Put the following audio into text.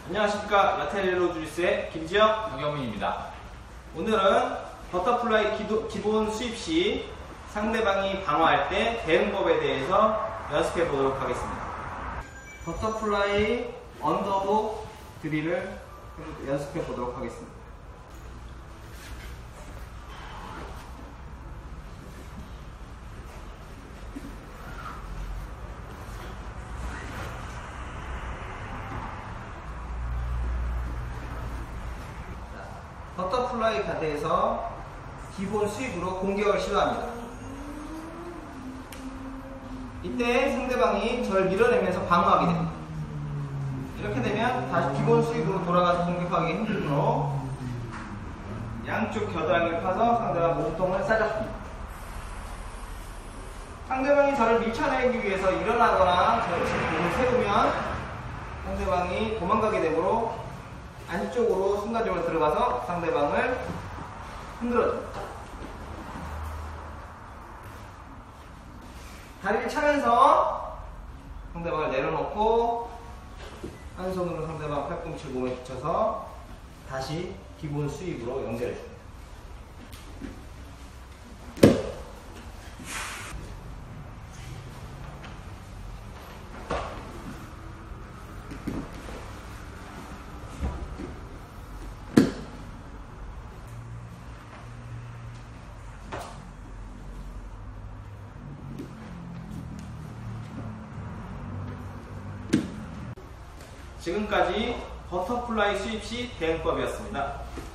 안녕하십니까. 라텔 주리스의 김지혁, 박영민입니다. 오늘은 버터플라이 기본 수입 시 상대방이 방어할 때 대응법에 대해서 연습해 보도록 하겠습니다. 버터플라이 언더훅 드릴을 연습해 보도록 하겠습니다. 버터플라이 가드에서 기본 스윕으로 공격을 시도합니다. 이때 상대방이 저를 밀어내면서 방어하게 됩니다. 이렇게 되면 다시 기본 스윕으로 돌아가서 공격하기 힘들므로 양쪽 겨드랑이를 파서 상대방 몸통을 싸잡습니다. 상대방이 저를 밀쳐내기 위해서 일어나거나 저를 몸을 세우면 상대방이 도망가게 되므로 안쪽으로 순간적으로 들어가서 상대방을 흔들어줍니다. 다리를 차면서 상대방을 내려놓고 한 손으로 상대방 팔꿈치 몸에 붙여서 다시 기본 스윕으로 연결해줍니다. 지금까지 버터플라이 수입 시 대응법이었습니다.